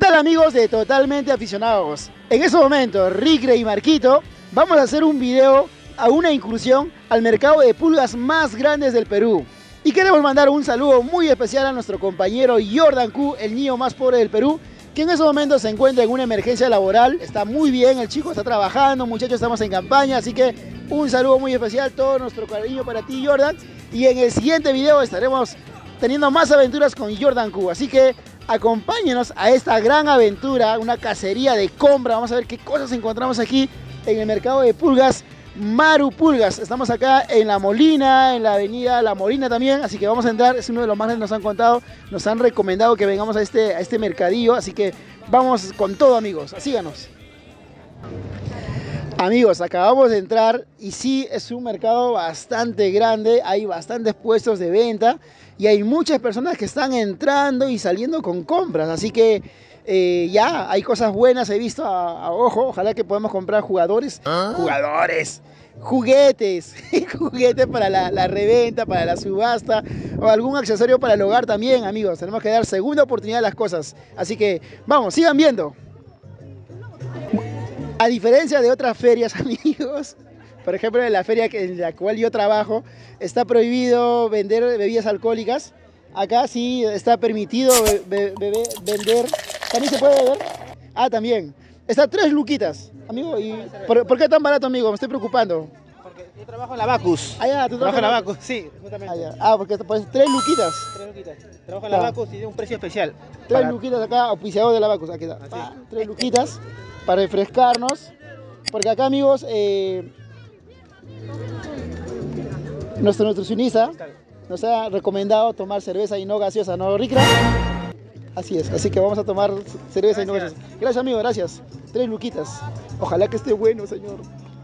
tal amigos de Totalmente Aficionados? En este momento, Ricre y Marquito vamos a hacer un video a una incursión al mercado de pulgas más grandes del Perú. Y queremos mandar un saludo muy especial a nuestro compañero Jordan Q, el niño más pobre del Perú, que en este momento se encuentra en una emergencia laboral. Está muy bien, el chico está trabajando, muchachos, estamos en campaña, así que un saludo muy especial, todo nuestro cariño para ti, Jordan. Y en el siguiente video estaremos teniendo más aventuras con Jordan Q, así que acompáñenos a esta gran aventura, una cacería de compra. Vamos a ver qué cosas encontramos aquí en el mercado de pulgas Maru Pulgas. Estamos acá en La Molina, en la avenida La Molina también, así que vamos a entrar. Es uno de los más que nos han contado, nos han recomendado que vengamos a este mercadillo, así que vamos con todo, amigos, síganos. Amigos, acabamos de entrar y sí, es un mercado bastante grande, hay bastantes puestos de venta y hay muchas personas que están entrando y saliendo con compras, así que ya hay cosas buenas, he visto a ojo. Ojalá que podamos comprar jugadores, juguetes para la reventa, para la subasta o algún accesorio para el hogar también, amigos. Tenemos que dar segunda oportunidad a las cosas, así que vamos, sigan viendo. A diferencia de otras ferias, amigos, por ejemplo en la feria en la cual yo trabajo, está prohibido vender bebidas alcohólicas. Acá sí está permitido vender. ¿También se puede beber? Ah, también. Está 3 luquitas, amigo. ¿Y por qué tan barato, amigo? Me estoy preocupando. Porque yo trabajo en la Bacus. Ah, ya, tú trabajas en la Bacus, sí, justamente. Ah, ya. Ah, porque pues 3 luquitas. 3 luquitas. Trabajo en la Bacus y tiene un precio especial. 3 luquitas acá, auspiciado de la Bacus. Aquí está. Ah, 3 luquitas para refrescarnos. Porque acá, amigos, nuestro nutricionista nos ha recomendado tomar cerveza y no gaseosa, ¿no, Ricra? Así es, así que vamos a tomar cerveza y no gaseosa. Gracias, amigo, gracias. 3 luquitas. Ojalá que esté bueno, señor.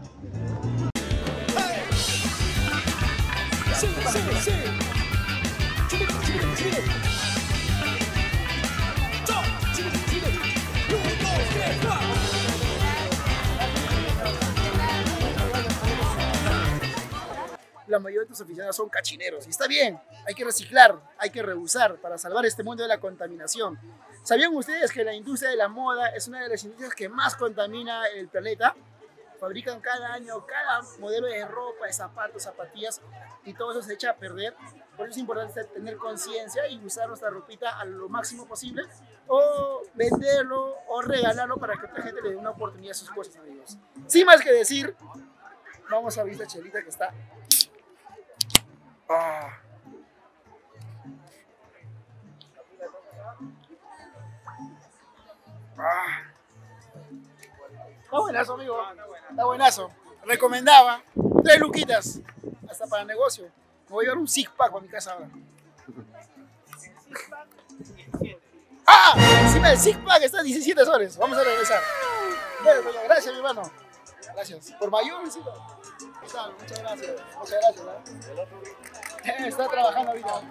La mayoría de tus aficionados son cachineros y está bien, hay que reciclar, hay que reusar para salvar este mundo de la contaminación. ¿Sabían ustedes que la industria de la moda es una de las industrias que más contamina el planeta? Fabrican cada año cada modelo de ropa, de zapatos, zapatillas y todo eso se echa a perder. Por eso es importante tener conciencia y usar nuestra ropita a lo máximo posible, o venderlo o regalarlo para que otra gente le dé una oportunidad a sus cosas, amigos. Sin más que decir, vamos a abrir la chelita que está. Está buenazo, amigo. Está buenazo. Recomendaba 3 luquitas. Hasta para negocio. Me voy a llevar un six pack para mi casa ahora. ¡Ah! Encima del six pack está 17 soles. Vamos a regresar. Bueno, pues, gracias, mi hermano. Gracias. Por mayor, encima. Muchas gracias. Muchas gracias. Está trabajando ahorita.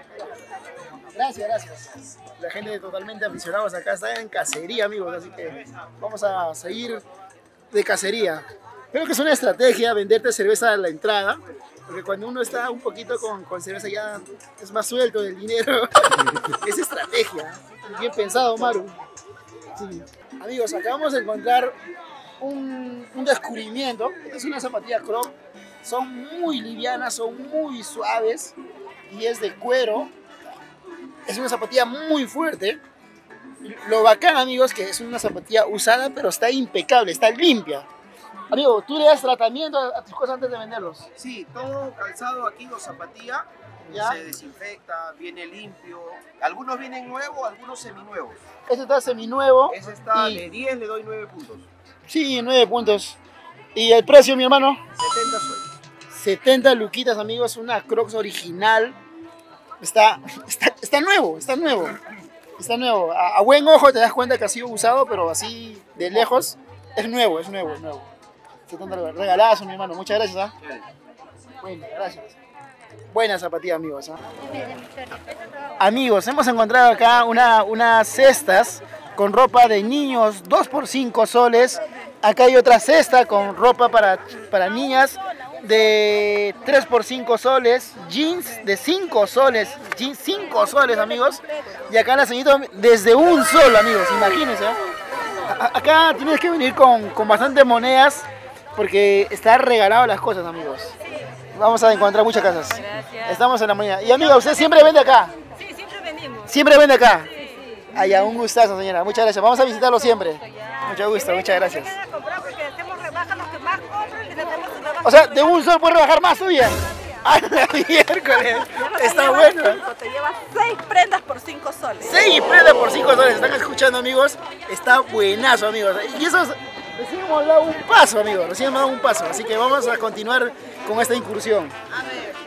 Gracias. La gente de Totalmente Aficionados acá está en cacería, amigos. Así que vamos a seguir de cacería. Creo que es una estrategia venderte cerveza a la entrada. Porque cuando uno está un poquito con cerveza ya es más suelto del dinero. Es estrategia. Bien pensado, Maru. Sí. Amigos, acabamos de encontrar un descubrimiento. Esta es una zapatilla Croc. Son muy livianas, son muy suaves y es de cuero. Es una zapatilla muy fuerte. Lo bacán, amigos, que es una zapatilla usada, pero está impecable, está limpia. Amigo, ¿tú le das tratamiento a tus cosas antes de venderlos? Sí, todo calzado aquí, o zapatilla, ¿ya? Se desinfecta, viene limpio. Algunos vienen nuevos, algunos seminuevos. Este está seminuevo. Ese está de 10, le doy 9 puntos. Sí, 9 puntos. ¿Y el precio, mi hermano? 70 soles. 70 luquitas, amigos, una Crocs original. Está nuevo. Está nuevo. A buen ojo te das cuenta que ha sido usado, pero así de lejos es nuevo. 70 regalazo, mi hermano. Muchas gracias. Bueno, gracias. Buena zapatilla, amigos. Amigos, hemos encontrado acá unas cestas con ropa de niños, 2 por 5 soles. Acá hay otra cesta con ropa para niñas, de 3 por 5 soles, jeans de 5 soles, jeans 5 soles, amigos. Y acá la señorita desde un sol, amigos, imagínense. Acá tienes que venir con bastantes monedas porque está regalado las cosas, amigos. Vamos a encontrar muchas casas. Gracias. Estamos en la mañana. Y amiga, ¿usted siempre vende acá? Sí, siempre venimos. ¿Siempre vende acá? Sí, sí. Allá, un gustazo, señora. Muchas gracias. Vamos a visitarlo siempre. Mucho gusto, muchas gracias. Vengan a comprar porque hacemos rebajas los que más compran, les hacemos rebajas. O sea, de un sol puede rebajar más todavía. ¡Ah, miércoles! Está bueno. Te llevas 6 prendas por 5 soles. 6 prendas por 5 soles. ¿Están escuchando, amigos? Está buenazo, amigos. Y eso es... Recién hemos dado un paso, amigos. Recién hemos dado un paso. Así que vamos a continuar con esta incursión. A ver.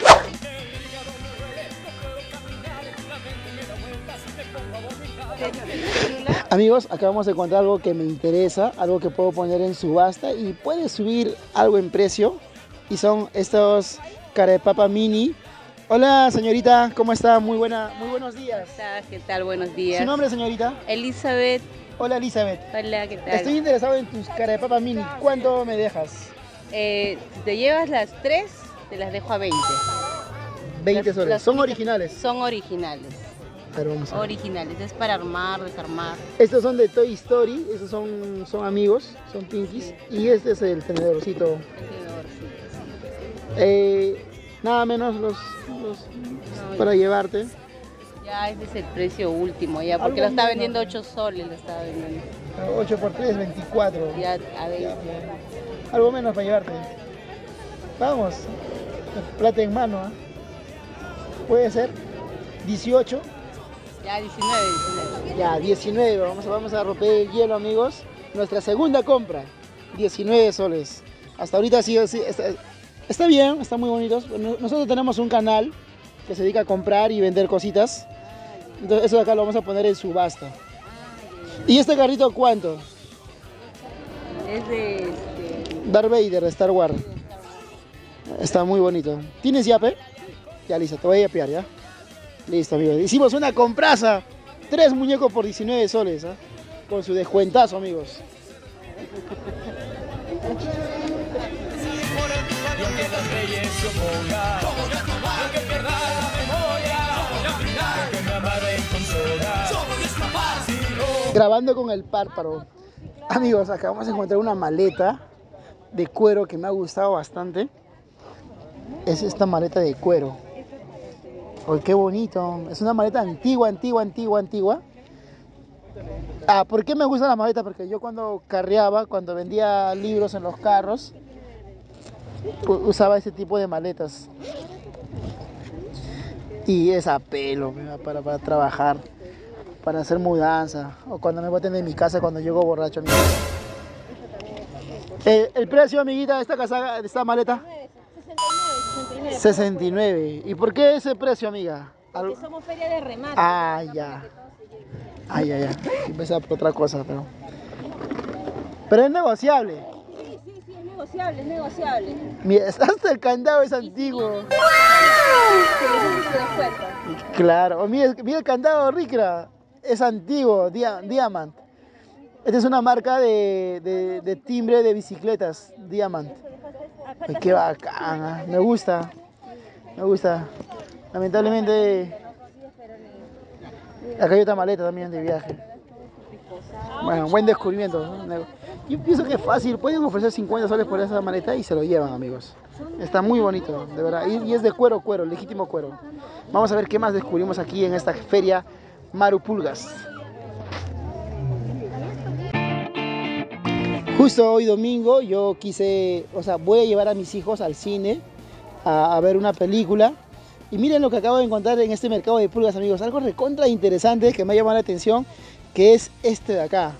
Amigos, acá vamos a encontrar algo que me interesa, algo que puedo poner en subasta y puede subir algo en precio. Y son estos carepapa mini. Hola, señorita, ¿cómo está? Muy buenos días. ¿Qué tal? Buenos días. ¿Su nombre, señorita? Elizabeth. Hola, Elizabeth. Hola, ¿qué tal? Estoy interesado en tus carepapa mini. ¿Cuánto me dejas? Si te llevas las 3, te las dejo a 20. 20 soles. las ¿Son únicas- originales? Son originales. Pero vamos a ver. Originales. Es para armar, desarmar. Estos son de Toy Story, estos son amigos, son pinkies. Y este es el tenedorcito. Nada menos los para llevarte. Ya ese es el precio último, ya, porque Algo lo está menos. vendiendo 8 soles, lo está vendiendo. 8 por 3, 24. Ya a 20. Algo menos para llevarte. Vamos. Plata en mano, ¿ah? Puede ser 18. Ya 19. Ya, 19. Vamos a romper el hielo, amigos. Nuestra segunda compra. 19 soles. Hasta ahorita sí, está bien, está muy bonito. Nosotros tenemos un canal que se dedica a comprar y vender cositas. Entonces eso de acá lo vamos a poner en subasta. ¿Y este carrito cuánto? Es de Darth Vader de Star Wars. Está muy bonito. ¿Tienes yape? Ya, listo, te voy a yapear, ¿ya? Listo, amigos. Hicimos una compraza. 3 muñecos por 19 soles, ¿ah? Con su descuentazo, amigos. Grabando con el párpado. Amigos, acabamos de encontrar una maleta de cuero que me ha gustado bastante. Es esta maleta de cuero. Oh, qué bonito. Es una maleta antigua. Ah, ¿por qué me gusta la maleta? Porque yo cuando carreaba, cuando vendía libros en los carros, usaba ese tipo de maletas. Y es a pelo, para trabajar, para hacer mudanza, o cuando me boten de mi casa cuando llego borracho a mi casa. El precio, amiguita, de esta maleta. 69. ¿Y por qué ese precio, amiga? Porque somos feria de remate. Ah, ya. Ya. Empezaba por otra cosa, pero es negociable. Sí, es negociable, es negociable. Mira, hasta el candado es antiguo. Claro. Mira el candado, Ricra. Es antiguo, Diamant. Esta es una marca de timbre de bicicletas, Diamant. Ay, qué bacana, me gusta. Lamentablemente, acá hay otra maleta también de viaje. Bueno, buen descubrimiento, ¿no? Yo pienso que es fácil, pueden ofrecer 50 soles por esa maleta y se lo llevan, amigos. Está muy bonito, de verdad. Y es de cuero, legítimo cuero. Vamos a ver qué más descubrimos aquí en esta feria Marupulgas. Justo hoy domingo yo voy a llevar a mis hijos al cine a ver una película. Y miren lo que acabo de encontrar en este mercado de pulgas, amigos. Algo recontra interesante que me ha llamado la atención, que es este de acá.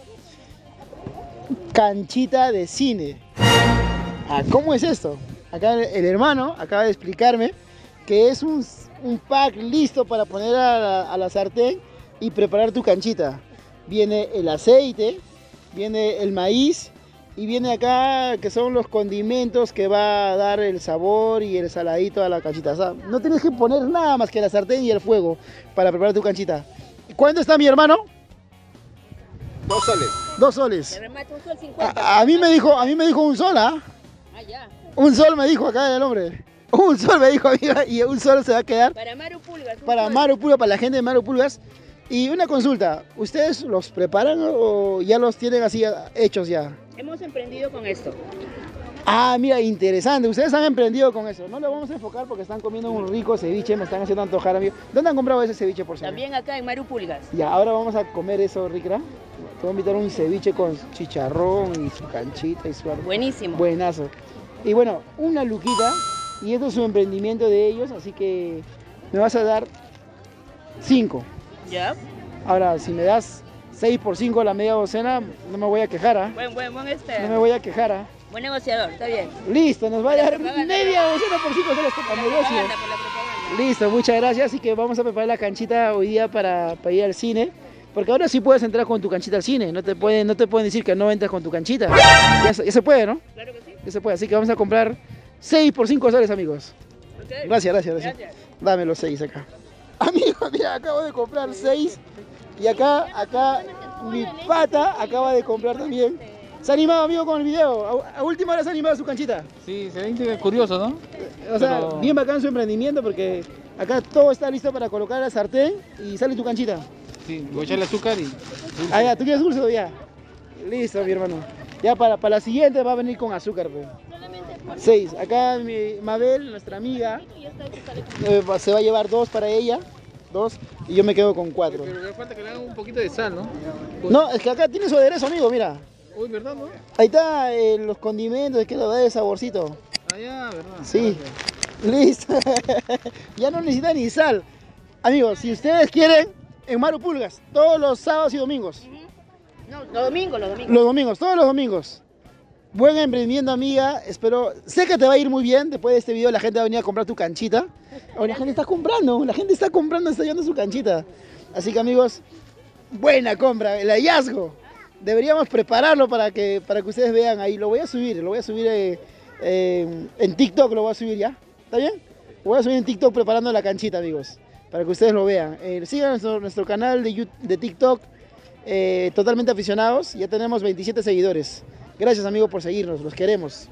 Canchita de cine. ¿Cómo es esto? Acá el hermano acaba de explicarme que es un pack listo para poner a la sartén y preparar tu canchita. Viene el aceite, viene el maíz y viene acá que son los condimentos que va a dar el sabor y el saladito a la canchita. O sea, no tienes que poner nada más que la sartén y el fuego para preparar tu canchita. ¿Cuánto está mi hermano? 2 soles. 2 soles. Remate un sol 50. A mí me dijo un sol, ¿ah? Ah, ya. Un sol me dijo acá el hombre. Un sol me dijo, amiga, y un sol se va a quedar. Para Maru Pulgas. Para Maru Pulgas, para la gente de Maru Pulgas. Y una consulta, ¿ustedes los preparan o ya los tienen así hechos ya? Hemos emprendido con esto. Ah, mira, interesante. Ustedes han emprendido con eso. No lo vamos a enfocar porque están comiendo un rico ceviche, me están haciendo antojar, amigo. ¿Dónde han comprado ese ceviche, por cierto? También acá en Maru Pulgas. Ya, ahora vamos a comer eso, Ricra. Te voy a invitar un ceviche con chicharrón y su canchita y su arroz. Buenísimo. Buenazo. Y bueno, una luquita. Y esto es su emprendimiento de ellos, así que me vas a dar 5. ¿Ya? Ahora, si me das 6 por 5 la media docena, no me voy a quejar, ¿ah? Buen No me voy a quejar, ¿ah? Buen negociador, está bien. Listo, nos va a Por la dar propaganda. media docena por 5 soles para negocio. Por la propaganda. Listo, muchas gracias. Así que vamos a preparar la canchita hoy día para ir al cine. Porque ahora sí puedes entrar con tu canchita al cine. No te pueden decir que no entras con tu canchita. Ya se puede, ¿no? Claro que sí. Ya se puede. Así que vamos a comprar 6 por 5 soles, amigos. Ok. Gracias. Gracias. Dame los 6 acá. Amigo, mira, acabo de comprar 6. Y acá mi pata acaba de comprar también. ¿Se ha animado, amigo, con el video? ¿A última hora se ha animado su canchita? Sí, se ve curioso, ¿no? O sea, Pero- bien bacán su emprendimiento porque acá todo está listo para colocar la sartén y sale tu canchita. Sí, voy a echarle azúcar y... Ah, ya, ¿tú quieres dulce todavía? Listo, mi hermano. Ya para la siguiente va a venir con azúcar, pues. 6. Acá mi Mabel, nuestra amiga, se va a llevar 2 para ella. 2. Y yo me quedo con 4. Pero le falta que le hagan un poquito de sal, ¿no? No, es que acá tiene su aderezo, amigo, mira. Uy, ¿verdad, no? Ahí está los condimentos, que le da el saborcito. Ah, ya, ¿verdad? Sí. Listo. Ya no necesita ni sal. Amigos, si ustedes quieren, en Maru Pulgas, todos los sábados y domingos. No, los domingos. Los domingos, todos los domingos. Buen emprendimiento, amiga. Espero, sé que te va a ir muy bien. Después de este video la gente va a venir a comprar tu canchita. O la gente está comprando, está llevando su canchita. Así que, amigos, buena compra, el hallazgo. Deberíamos prepararlo para que ustedes vean ahí. Lo voy a subir en TikTok, lo voy a subir ya. ¿Está bien? Lo voy a subir en TikTok preparando la canchita, amigos, para que ustedes lo vean. Sigan nuestro canal de TikTok, Totalmente Aficionados. Ya tenemos 27 seguidores. Gracias, amigos, por seguirnos, los queremos.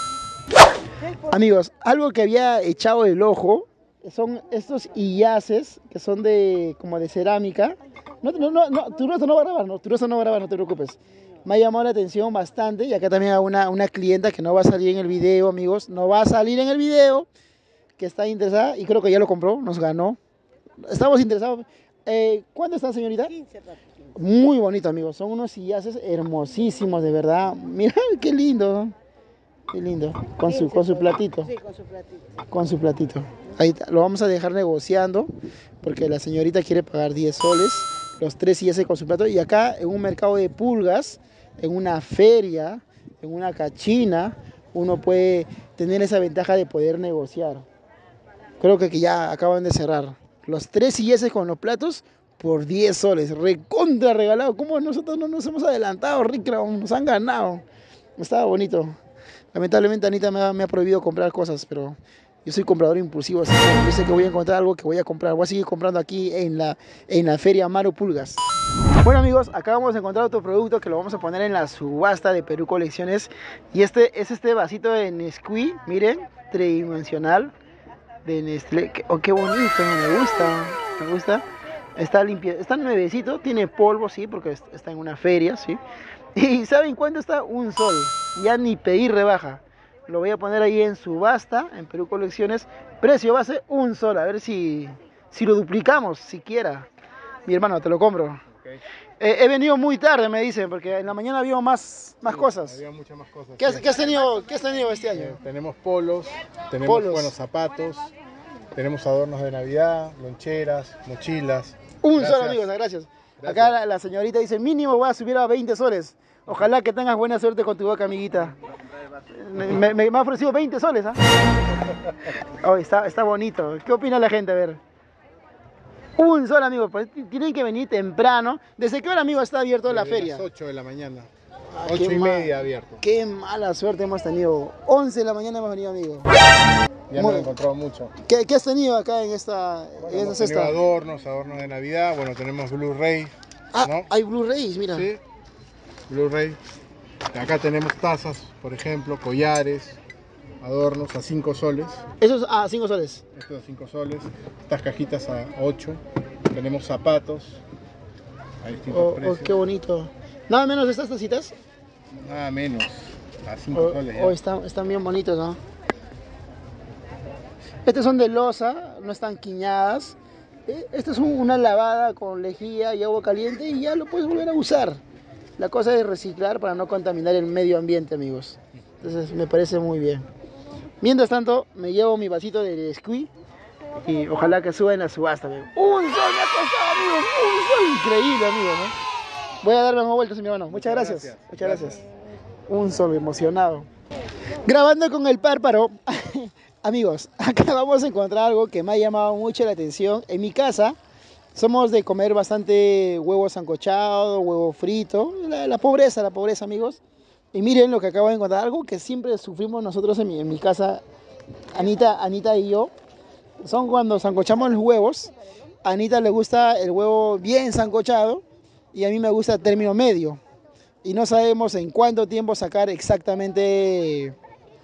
Amigos, algo que había echado el ojo son estos illaces que son como de cerámica. No, tu rostro no va a grabar, no te preocupes. Me ha llamado la atención bastante y acá también hay una clienta que no va a salir en el video, amigos. No va a salir en el video, que está interesada y creo que ya lo compró, nos ganó. Estamos interesados. ¿Cuánto está, señorita? 15 papas. Muy bonito, amigos. Son unos sillaces hermosísimos, de verdad. Mira, qué lindo, ¿no? Qué lindo. Con su platito. Sí, con su platito. Con su platito. Ahí está. Lo vamos a dejar negociando porque la señorita quiere pagar 10 soles. Los 3 sillaces con su plato. Y acá en un mercado de pulgas, en una feria, en una cachina, uno puede tener esa ventaja de poder negociar. Creo que ya acaban de cerrar. Los 3 sillaces con los platos por 10 soles. Recontra regalado. ¿Cómo nosotros no nos hemos adelantado, Rick? Nos han ganado. Estaba bonito. Lamentablemente Anita me ha prohibido comprar cosas, pero yo soy comprador impulsivo, así que yo sé que voy a encontrar algo que voy a comprar. Voy a seguir comprando aquí en la feria Maru Pulgas. Bueno, amigos, acabamos de encontrar otro producto que lo vamos a poner en la subasta de Perú Colecciones. Y es este vasito de Nesquik, miren, tridimensional de Nestlé. Qué bonito, me gusta. Está limpio, está nuevecito, tiene polvo, sí, porque está en una feria, sí. ¿Y saben cuánto está? Un sol. Ya ni pedir rebaja. Lo voy a poner ahí en subasta, en Perú Colecciones. Precio base, un sol. A ver si lo duplicamos, siquiera. Mi hermano, te lo compro. Okay. He venido muy tarde, me dicen, porque en la mañana había más cosas. Había muchas más cosas. ¿Qué has tenido este año? Tenemos polos, tenemos Polos. buenos zapatos, tenemos adornos de Navidad, loncheras, mochilas. Un Gracias. sol, amigos, gracias. Gracias. Acá la señorita dice, mínimo voy a subir a 20 soles. Ojalá que tengas buena suerte con tu boca, amiguita. Me ha ofrecido 20 soles, ¿ah? Oh, está bonito. ¿Qué opina la gente? A ver. Un sol, amigos. Pues tienen que venir temprano. ¿Desde qué hora, amigo, está abierto la Desde feria? las 8 de la mañana. Ah, 8 qué y media abierto. Qué mala suerte hemos tenido. 11 de la mañana hemos venido, amigo. Ya Muy- hemos encontrado mucho. ¿Qué has tenido acá en esta Hemos cesta? tenido adornos de Navidad. Bueno, tenemos Blu-ray. Ah, ¿no? hay Blu-rays, mira. Sí, Blu-ray. Acá tenemos tazas, por ejemplo, collares, adornos a 5 soles. Esos a 5 soles. Estos a 5 soles. Estas cajitas a 8. Tenemos zapatos a distintos precios. Qué bonito. Nada menos de estas tacitas. Nada menos. A 5 soles ya. Están bien bonitos, ¿no? Estas son de loza, no están quiñadas. Esta es una lavada con lejía y agua caliente y ya lo puedes volver a usar. La cosa es reciclar para no contaminar el medio ambiente, amigos. Entonces me parece muy bien. Mientras tanto, me llevo mi vasito de Nesquik y ojalá que suba en la subasta. ¡Un sol me ha costado, amigos! ¡Un sol! Increíble, amigos, ¿no? Voy a darle más vueltas a mi hermano. Muchas gracias. Muchas gracias. Un sol emocionado. Grabando con el párparo. Amigos, acá vamos a encontrar algo que me ha llamado mucho la atención. En mi casa somos de comer bastante huevo sancochado, huevo frito. La pobreza, amigos. Y miren lo que acabo de encontrar, algo que siempre sufrimos nosotros en mi casa, Anita y yo. Son cuando sancochamos los huevos. A Anita le gusta el huevo bien sancochado y a mí me gusta término medio. Y no sabemos en cuánto tiempo sacar exactamente...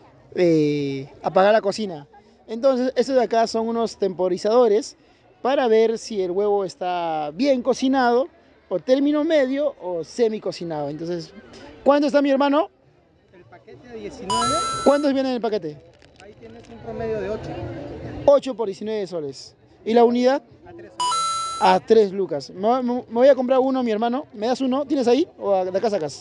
apagar la cocina. Entonces estos de acá son unos temporizadores para ver si el huevo está bien cocinado o término medio o semi cocinado. Entonces, ¿cuánto está mi hermano? El paquete de 19. ¿Cuántos vienen en el paquete? Ahí tienes un promedio de 8. 8 por 19 soles. ¿Y la unidad? A 3. A 3 lucas. Me voy a comprar uno, mi hermano. ¿Me das uno? ¿Tienes ahí? ¿O de acá sacas?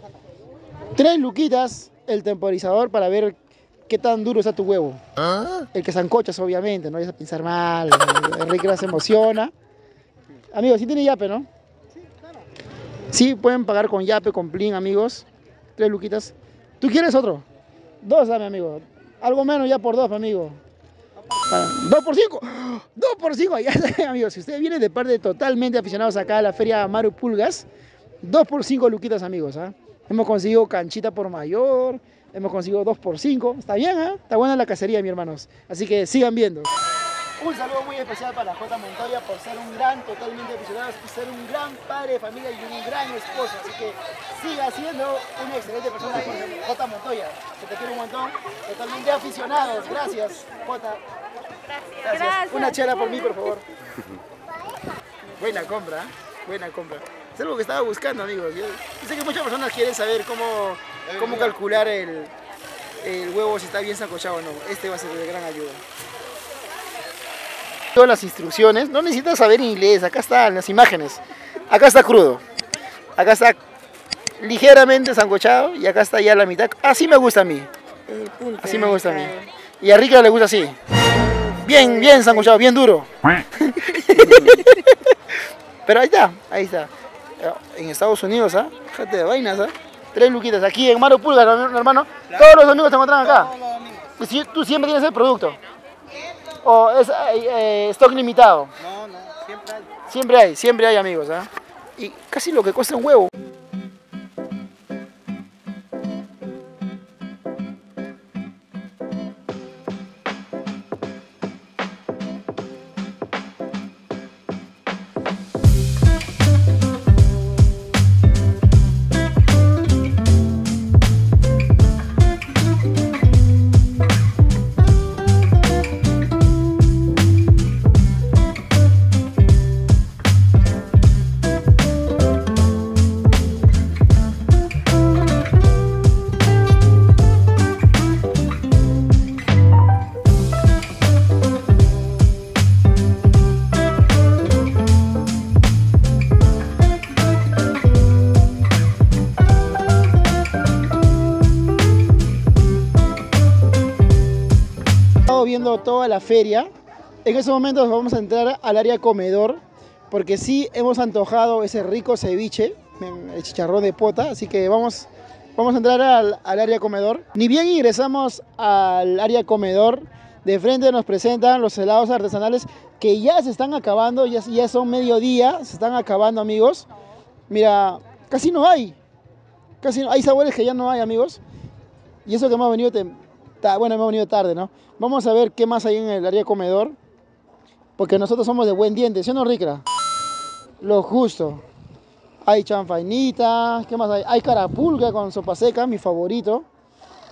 3 luquitas el temporizador para ver qué tan duro está tu huevo. El que sancochas, obviamente, no vayas a pensar mal. El Ricra se emociona. Amigos, sí tiene yape, ¿no? Sí, claro. Sí, pueden pagar con yape, con plin, amigos. 3 luquitas. ¿Tú quieres otro? 2, dame, amigo. Algo menos ya por 2, amigo. 2 por 5. 2 por 5. Ya saben, amigos. Si ustedes vienen de parte totalmente aficionados acá a la feria Maru Pulgas, 2 por 5 luquitas, amigos. ¿Eh? Hemos conseguido canchita por mayor. Hemos conseguido 2 por 5. Está bien, ¿eh? Está buena la cacería, mis hermanos. Así que sigan viendo. Un saludo muy especial para J. Montoya por ser un gran, totalmente aficionado, y ser un gran padre de familia y un gran esposo. Así que siga siendo una excelente persona, J. Montoya. Se te quiere un montón. Totalmente aficionados. Gracias, J. Gracias. Una chela por mí, por favor. Buena compra, ¿eh? Buena compra. Es algo que estaba buscando, amigos. Yo sé que muchas personas quieren saber cómo calcular el huevo, si está bien sancochado o no. Este va a ser de gran ayuda. Todas las instrucciones, no necesitas saber inglés, acá están las imágenes. Acá está crudo, acá está ligeramente sancochado y acá está ya la mitad. Así me gusta a mí. Así me gusta a mí. Y a Rica le gusta así. Bien, bien sancochado, bien duro. Pero ahí está. En Estados Unidos, ¿ah? Fíjate de vainas, ¿ah? 3 luquitas. Aquí en Maru Pulgas, hermano. Claro. Todos los amigos se encuentran acá. Todos los amigos. Tú siempre tienes el producto. ¿O es stock limitado? No, siempre hay. Siempre hay, amigos, ¿ah? Y casi lo que cuesta un huevo. Viendo toda la feria. En estos momentos vamos a entrar al área comedor porque sí hemos antojado ese rico ceviche, el chicharrón de pota, así que vamos a entrar al área comedor. Ni bien ingresamos al área comedor, de frente nos presentan los helados artesanales que ya se están acabando, ya son mediodía, se están acabando, amigos. Mira, casi no hay sabores que ya no hay, amigos, y eso que hemos venido hemos venido tarde, ¿no? Vamos a ver qué más hay en el área comedor, porque nosotros somos de buen diente, ¿sí o no, Ricra? Lo justo. Hay chanfainita, ¿qué más hay? Hay carapulga con sopa seca, mi favorito.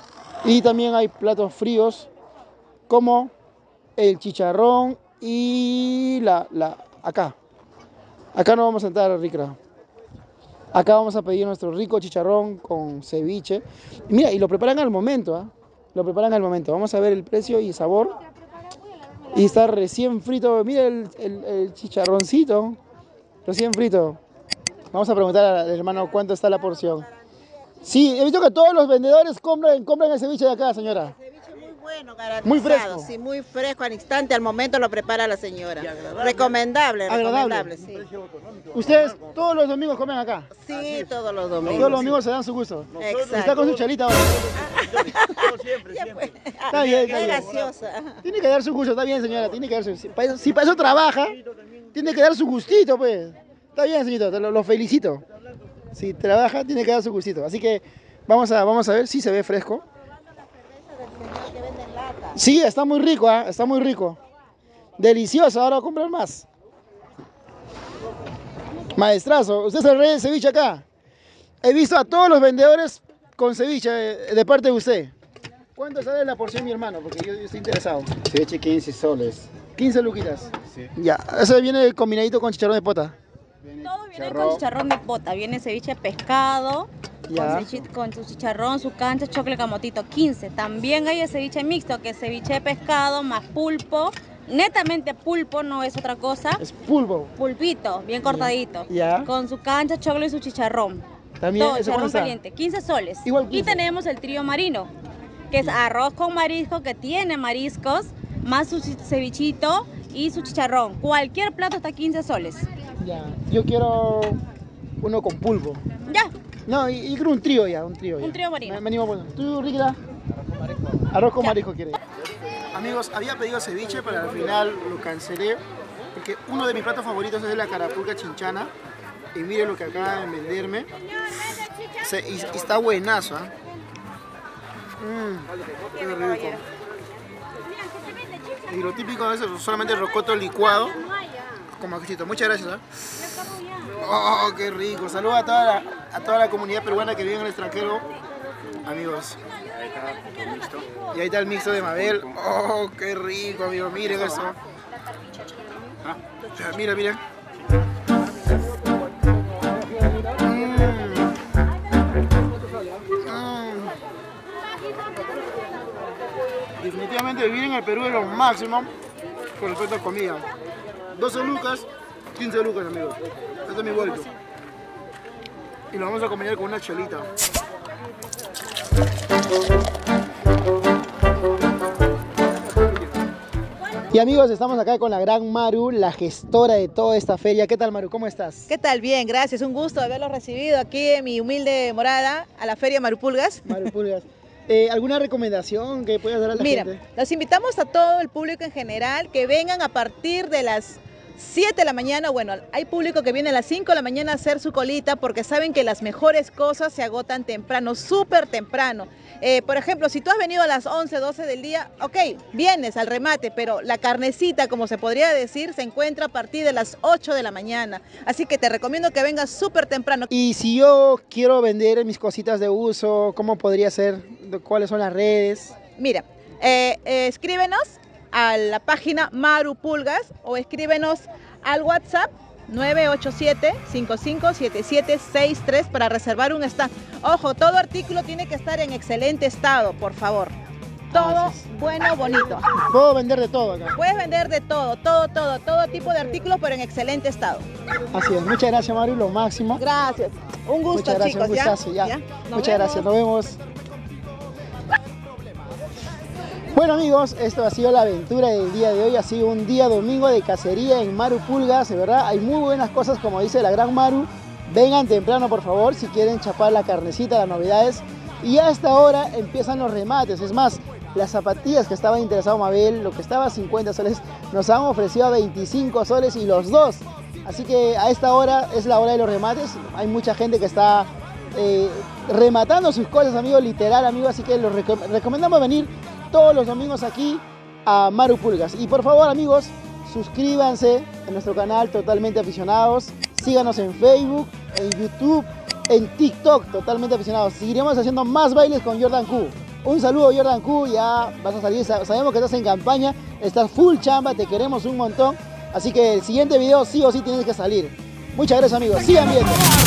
Y también hay platos fríos como el chicharrón y acá. Acá nos vamos a sentar, Ricra. Acá vamos a pedir nuestro rico chicharrón con ceviche. Y mira, y lo preparan al momento, ¿ah? Lo preparan al momento. Vamos a ver el precio y sabor. Y está recién frito. Mira el chicharroncito. Recién frito. Vamos a preguntar al hermano cuánto está la porción. Sí, he visto que todos los vendedores compran el ceviche de acá, señora. Muy bueno, garantizado. Muy fresco. Sí, muy fresco, al instante, al momento lo prepara la señora. Recomendable, recomendable, sí. ¿Ustedes todos los domingos comen acá? Sí, todos los domingos. Todos los domingos se dan su gusto. Exacto. Está con su chalita ahora. Siempre. Está bien, está Qué bien. graciosa. Tiene que dar su gusto, está bien, señora. Tiene que dar su... Si para eso trabaja, tiene que dar su gustito, pues. Está bien, señorita, lo felicito. Si trabaja, tiene que dar su gustito. Así que vamos a ver si se ve fresco. Sí, está muy rico, ¿eh? Está muy rico. Delicioso, ahora voy a comprar más. Maestrazo, usted es el rey del ceviche acá. He visto a todos los vendedores con ceviche de parte de usted. ¿Cuánto sale la porción, mi hermano? Porque yo estoy interesado. Ceviche 15 soles. 15 luquitas. Sí. Ya, ese viene combinadito con chicharrón de pota. Todo viene con chicharrón de pota, viene ceviche de pescado, Ya. con su chicharrón, su cancha, chocolate camotito, 15. También hay el ceviche mixto, que es ceviche de pescado más pulpo, netamente pulpo, no es otra cosa. Es pulpo. Pulpito, bien cortadito, Ya. con su cancha, chocolate y su chicharrón. También, Todo, ¿eso chicharrón cuánto está? caliente, 15 soles. Igual Y 15. tenemos el trío marino, que es arroz con marisco, que tiene mariscos, más su cevichito y su chicharrón. Cualquier plato está 15 soles. Ya. Yo quiero uno con pulpo. Ya. No, y quiero un trío ya, un trío ya. Un trío marino. Me animo a poner. ¿Tú, Riquita? Arroz con marisco quiere. Amigos, había pedido ceviche, pero al final lo cancelé. Porque uno de mis platos favoritos es la carapulca chinchana. Y miren lo que acaban de venderme. Y está buenazo, ¿eh? Qué rico. Y lo típico es solamente el rocoto licuado. Como cuchito. Muchas gracias, ¿eh? Oh, qué rico. Saludos a toda la comunidad peruana que vive en el extranjero. Amigos. Y ahí está el mixto de Mabel. Oh, qué rico, amigos. Miren eso. Miren, miren. Definitivamente vivir en el Perú es lo máximo con respecto a comida. 12 lucas, 15 lucas, amigos. Este es mi vuelto. Y lo vamos a acompañar con una chelita. Y amigos, estamos acá con la gran Maru, la gestora de toda esta feria. ¿Qué tal, Maru? ¿Cómo estás? ¿Qué tal? Bien, gracias. Un gusto haberlos recibido aquí en mi humilde morada a la Feria Marupulgas. Maru Pulgas. ¿Alguna recomendación que puedas dar a la Mira, gente? los invitamos a todo el público en general que vengan a partir de las 7 de la mañana. Bueno, hay público que viene a las 5 de la mañana a hacer su colita porque saben que las mejores cosas se agotan temprano, súper temprano. Por ejemplo, si tú has venido a las 11, 12 del día, ok, vienes al remate, pero la carnecita, como se podría decir, se encuentra a partir de las 8 de la mañana. Así que te recomiendo que vengas súper temprano. Y si yo quiero vender mis cositas de uso, ¿cómo podría ser? ¿Cuáles son las redes? Mira, escríbenos a la página Maru Pulgas o escríbenos al WhatsApp 987-557763 para reservar un stand. Ojo, todo artículo tiene que estar en excelente estado, por favor. Todo bueno, bonito. Puedo vender de todo acá. Puedes vender de todo tipo de artículos, pero en excelente estado. Así es. Muchas gracias, Maru, lo máximo. Gracias. Un gusto, Muchas gracias, chicos. un gustazo, ya. Muchas gracias, nos vemos. Bueno, amigos, esto ha sido la aventura del día de hoy. Ha sido un día domingo de cacería en Maru Pulgas, de verdad. Hay muy buenas cosas, como dice la gran Maru. Vengan temprano, por favor, si quieren chapar la carnecita, las novedades. Y a esta hora empiezan los remates. Es más, las zapatillas que estaba interesado Mabel, lo que estaba a 50 soles, nos han ofrecido a 25 soles y los dos. Así que a esta hora es la hora de los remates. Hay mucha gente que está rematando sus cosas, amigos, literal, amigos. Así que los recomendamos venir todos los domingos aquí a Maru Pulgas. Y por favor, amigos, suscríbanse a nuestro canal Totalmente Aficionados. Síganos en Facebook, en YouTube, en TikTok, Totalmente Aficionados. Seguiremos haciendo más bailes con Jordan Q. Un saludo, Jordan Q, ya vas a salir, sabemos que estás en campaña, estás full chamba, te queremos un montón, así que el siguiente video sí o sí tienes que salir. Muchas gracias, amigos, sigan viendo.